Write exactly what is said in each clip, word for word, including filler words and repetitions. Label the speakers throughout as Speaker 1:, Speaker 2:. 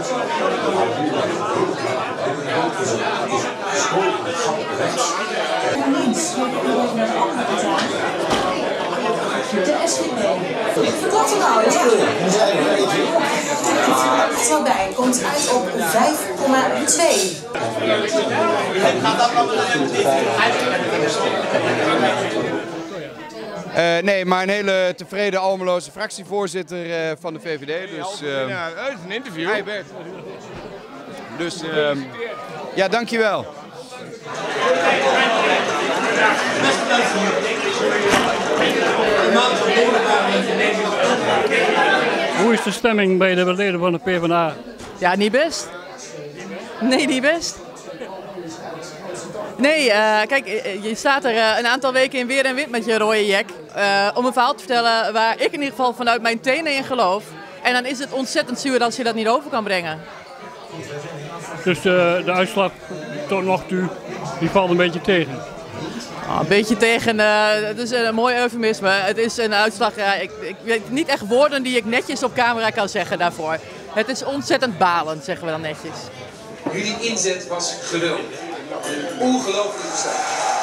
Speaker 1: De S G P. Wat er nou? Ja. Echt wel bij. Komt uit op vijf komma twee.
Speaker 2: Uh, nee, maar een hele tevreden Almeloze fractievoorzitter uh, van de V V D. Dus, uh,
Speaker 3: ja, het is een interview. Hey Bert.
Speaker 2: Dus uh, ja, dankjewel.
Speaker 4: Hoe is de stemming bij de leden van de PvdA?
Speaker 5: Ja, niet best. Nee, niet best. Nee, uh, kijk, je staat er uh, een aantal weken in weer en wind met je rode jek. Uh, om een verhaal te vertellen waar ik in ieder geval vanuit mijn tenen in geloof. En dan is het ontzettend zuur als je dat niet over kan brengen.
Speaker 4: Dus de, de uitslag tot nog toe, die valt een beetje tegen?
Speaker 5: Oh, een beetje tegen, uh, het is een mooi eufemisme. Het is een uitslag, ja, ik, ik weet niet echt woorden die ik netjes op camera kan zeggen daarvoor. Het is ontzettend balend, zeggen we dan netjes.
Speaker 6: Jullie inzet was geweldig. Ongelooflijk bestaan.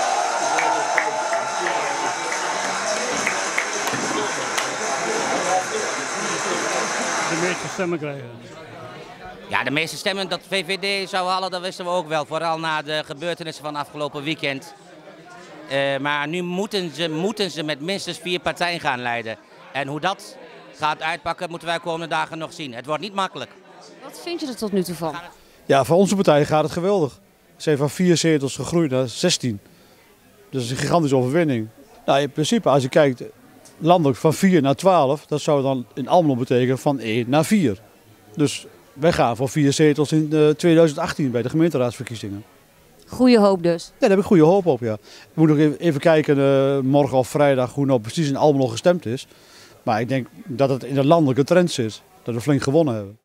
Speaker 4: De meeste stemmen krijgen.
Speaker 7: Ja, de meeste stemmen dat V V D zou halen, dat wisten we ook wel. Vooral na de gebeurtenissen van afgelopen weekend. Uh, maar nu moeten ze, moeten ze met minstens vier partijen gaan leiden. En hoe dat gaat uitpakken, moeten wij de komende dagen nog zien. Het wordt niet makkelijk.
Speaker 8: Wat vind je er tot nu toe van?
Speaker 9: Ja, voor onze partij gaat het geweldig. Ze zijn van vier zetels gegroeid naar zestien. Dus dat is een gigantische overwinning. Nou, in principe, als je kijkt, landelijk van vier naar twaalf, dat zou dan in Almelo betekenen van één naar vier. Dus wij gaan voor vier zetels in uh, tweeduizend achttien bij de gemeenteraadsverkiezingen.
Speaker 8: Goeie hoop dus?
Speaker 9: Ja, daar heb ik goede hoop op, ja. We moeten nog even kijken uh, morgen of vrijdag hoe nou precies in Almelo gestemd is. Maar ik denk dat het in de landelijke trend zit, dat we flink gewonnen hebben.